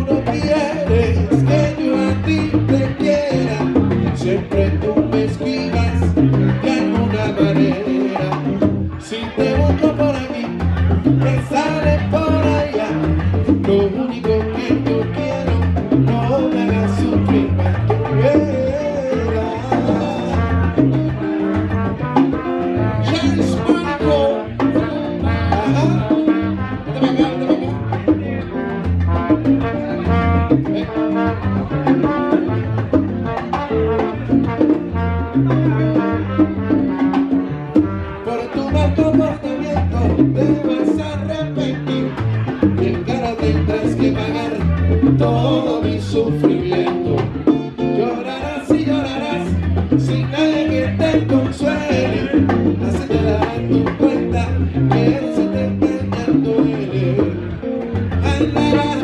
no quieres que yo a ti te quiera, siempre tú me esquivas de alguna manera. Si te busco por aquí, me sale por allá. Lo único que yo quiero, no me hagas sufrir más que quiera. Ya es Marco. Ajá. Vete para acá, vete para acá. Por tu mal comportamiento te vas a arrepentir y en cara tendrás que pagar todo mi sufrimiento. Llorarás y llorarás sin nadie que te consuele, así te darás tu cuenta que se te está engañando él. Ay, la, la.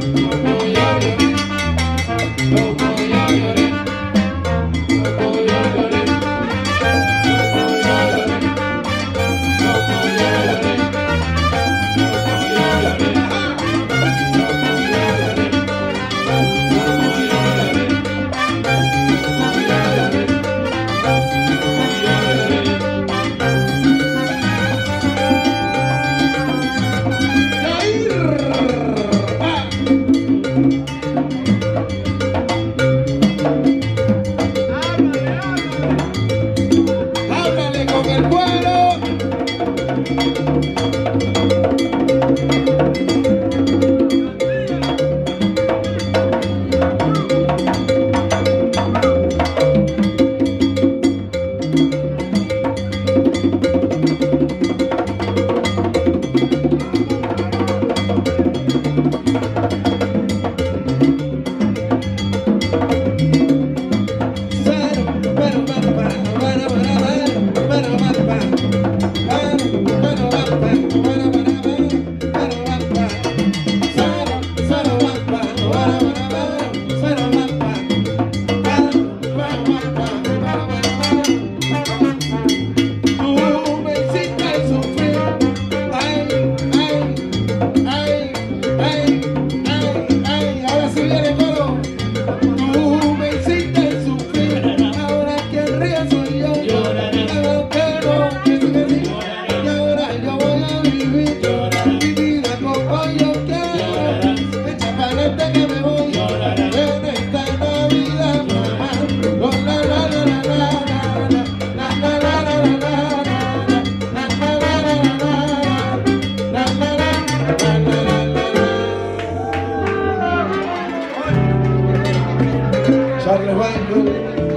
Charles Banco,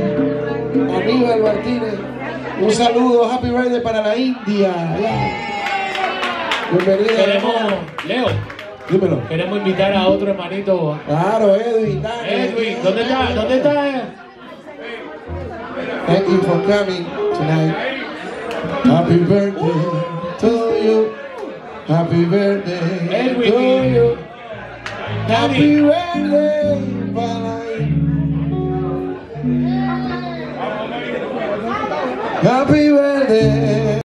Aníbal Martínez, un saludo, happy birthday para la India. Bienvenido. Queremos, Leo, dímelo. Queremos invitar a otro hermanito. Claro, Edwin. Edwin, ¿dónde está? ¿Dónde está? Thank you for coming tonight. Happy birthday to you. Happy birthday Edwin. to you. Happy birthday para Happy birthday.